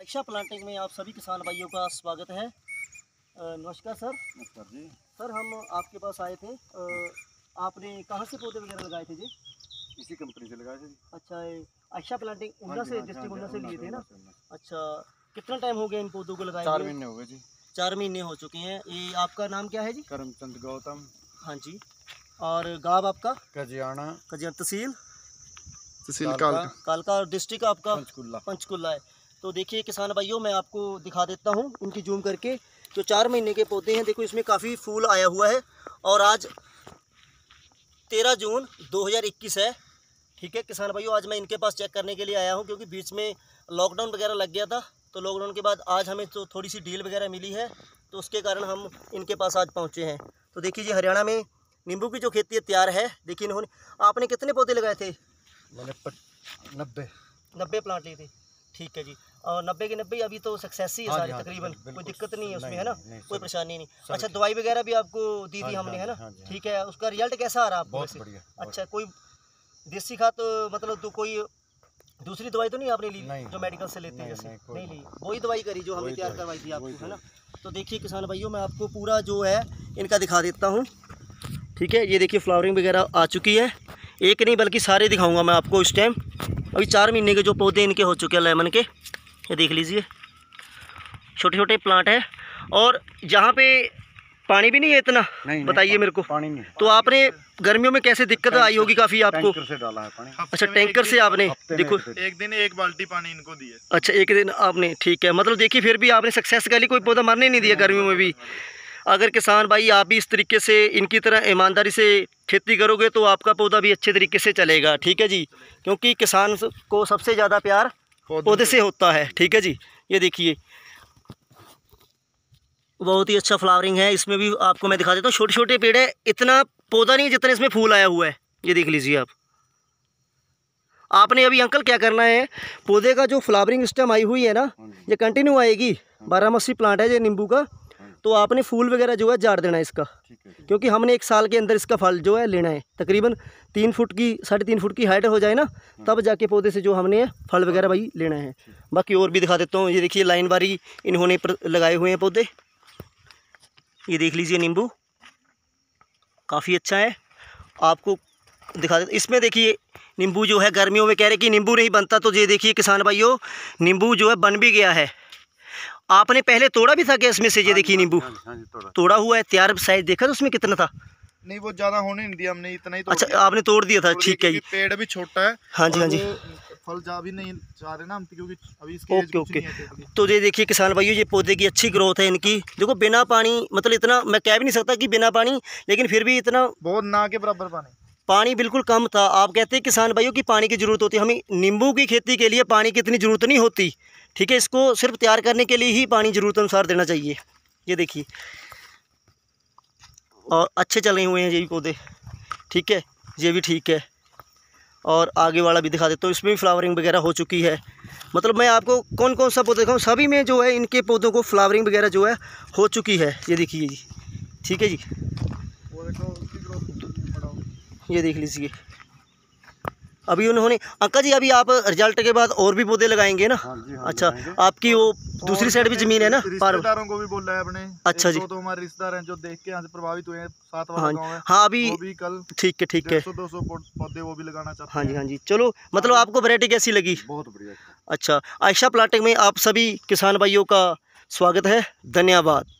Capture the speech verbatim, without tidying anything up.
Ayesha planting में आप सभी किसान भाइयों का स्वागत है। नमस्कार सर। नमस्कार जी। सर हम आपके पास आए थे, आपने कहाँ से पौधे वगैरह लगाए थे जी? इसी कंपनी से लगाए थे। अच्छा, आयशा प्लांटिंग उन्ना से, डिस्ट्रिक्ट उन्ना से लिए थे ना? अच्छा, कितना टाइम हो गया इन पौधों को लगाए? चार महीने हो गए जी। चार महीने हो चुके हैं। ये आपका नाम क्या है जी? करमचंद गौतम। हाँ जी। और गाँव आपका? कजियाना। कजियाना तहसील तहसील कालका। कालका और डिस्ट्रिक्ट आपका पंचकुला। पंचकुला है। तो देखिए किसान भाइयों, मैं आपको दिखा देता हूँ इनकी जूम करके। जो चार महीने के पौधे हैं, देखो इसमें काफ़ी फूल आया हुआ है। और आज तेरह जून दो हज़ार इक्कीस है। ठीक है किसान भाइयों, आज मैं इनके पास चेक करने के लिए आया हूँ, क्योंकि बीच में लॉकडाउन वगैरह लग गया था। तो लॉकडाउन के बाद आज हमें तो थोड़ी सी डील वगैरह मिली है, तो उसके कारण हम इनके पास आज पहुँचे हैं। तो देखिए जी, हरियाणा में नींबू की जो खेती है तैयार है। देखिए इन्होंने, आपने कितने पौधे लगाए थे? मैंने नब्बे नब्बे प्लांट लिए थे। ठीक है जी। और नब्बे के नब्बे अभी तो सक्सेस ही है सारी तकरीबन, कोई दिक्कत नहीं है उसमें, है ना? कोई परेशानी नहीं। अच्छा, दवाई वगैरह भी आपको दी थी हमने, है ना? ठीक है, उसका रिजल्ट कैसा आ रहा है आपको? बहुत बढ़िया। अच्छा, कोई देसी खाद तो मतलब तो कोई दूसरी दवाई तो नहीं आपने ली जो मेडिकल से लेते हैं? जैसे नहीं ली, वही दवाई करी जो हमने तैयार करवाई थी आपको, है ना? तो देखिए किसान भाइयों, मैं आपको पूरा जो है इनका दिखा देता हूँ। ठीक है, ये देखिए फ्लावरिंग वगैरह आ चुकी है। एक नहीं बल्कि सारे दिखाऊंगा मैं आपको इस टाइम। अभी चार महीने के जो पौधे इनके हो चुके हैं लेमन के, ये देख लीजिए, छोटे छोटे प्लांट है। और जहाँ पे पानी भी नहीं है इतना, बताइए मेरे को। पानी नहीं। तो आपने गर्मियों में कैसे दिक्कत आई होगी काफ़ी आपको? टैंकर से डाला है पानी। अच्छा, टैंकर से आपने, देखो एक दिन एक बाल्टी पानी इनको दिया। अच्छा, एक दिन आपने, ठीक है। मतलब देखिए फिर भी आपने सक्सेस कर ली, कोई पौधा मरने नहीं दिया गर्मियों में भी। अगर किसान भाई आप भी इस तरीके से इनकी तरह ईमानदारी से खेती करोगे तो आपका पौधा भी अच्छे तरीके से चलेगा। ठीक है जी, क्योंकि किसान को सबसे ज़्यादा प्यार पौधे से होता है। ठीक है जी, ये देखिए बहुत ही अच्छा फ्लावरिंग है। इसमें भी आपको मैं दिखा देता हूँ, छोटे छोटे पेड़ है, इतना पौधा नहीं जितना इसमें फूल आया हुआ है। ये देख लीजिए आप। आपने अभी अंकल क्या करना है, पौधे का जो फ्लावरिंग स्टेम आई हुई है ना, ये कंटिन्यू आएगी। बारहमासी प्लांट है ये नींबू का। तो आपने फूल वगैरह जो है झाड़ देना है इसका, क्योंकि हमने एक साल के अंदर इसका फल जो है लेना है। तकरीबन तीन फुट की साढ़े तीन फुट की हाइट हो जाए ना, तब जाके पौधे से जो हमने फल वगैरह भाई लेना है। बाकी और भी दिखा देता हूँ। ये देखिए लाइन बारी इन्होंने लगाए हुए हैं पौधे। ये देख लीजिए नींबू काफ़ी अच्छा है, आपको दिखा देता। इसमें देखिए नींबू जो है, गर्मियों में कह रहे कि नींबू नहीं बनता, तो ये देखिए किसान भाइयों, नींबू जो है बन भी गया है। आपने पहले तोड़ा भी था क्या इसमें से? ये देखिए नींबू तोड़ा हुआ है, तैयार साइज देखा था उसमें कितना था? नहीं, वो ज्यादा होने नहीं दिया हमने, इतना ही तोड़ अच्छा दिया। आपने तोड़ दिया था, ठीक है जी। पेड़ भी छोटा है। हाँ जी, हाँ जी। फल जा भी नहीं चाह रहे ना हम, क्योंकि अभी इसकी एज ओके कुछ ओके। नहीं है। तो ये देखिए किसान भाइयों, ये पौधे की अच्छी ग्रोथ है इनकी। देखो बिना पानी, मतलब इतना मैं कह भी नहीं सकता कि बिना पानी, लेकिन फिर भी इतना बहुत ना के बराबर पानी पानी बिल्कुल कम था। आप कहते हैं किसान भाइयों की पानी की ज़रूरत होती है, हमें नींबू की खेती के लिए पानी की इतनी ज़रूरत नहीं होती। ठीक है, इसको सिर्फ तैयार करने के लिए ही पानी ज़रूरत अनुसार देना चाहिए। ये देखिए, और अच्छे चल रहे हुए हैं ये भी पौधे। ठीक है, ये भी ठीक है। और आगे वाला भी दिखा देता हूँ, इसमें भी फ्लावरिंग वगैरह हो चुकी है। मतलब मैं आपको कौन कौन सा पौधा दिखाऊँ, सभी में जो है इनके पौधों को फ्लावरिंग वगैरह जो है हो चुकी है। ये देखिए जी, ठीक है जी, ये देख लीजिए। अभी उन्होंने, अंकल जी अभी आप रिजल्ट के बाद और भी पौधे लगाएंगे ना? हाँ जी, हाँ अच्छा, लगाएंगे। आपकी वो दूसरी साइड भी जमीन है ना? रिश्तेदारों को भी बोला है अपने। अच्छा जी। तो हमारे रिश्तेदार हैं जो देख के यहाँ से प्रभावित हुए हैं, सात वाला हाँ गाँव है। हाँ, अभी वो भी कल ठीक है, ठीक है। दो सौ पौधे वो भी लगाना चाहते हैं। हाँ जी, हाँ जी। चलो, मतलब आपको वैरायटी कैसी लगी? बहुत बढ़िया। अच्छा, आयशा प्लांटिंग में आप सभी किसान भाइयों का स्वागत है। धन्यवाद।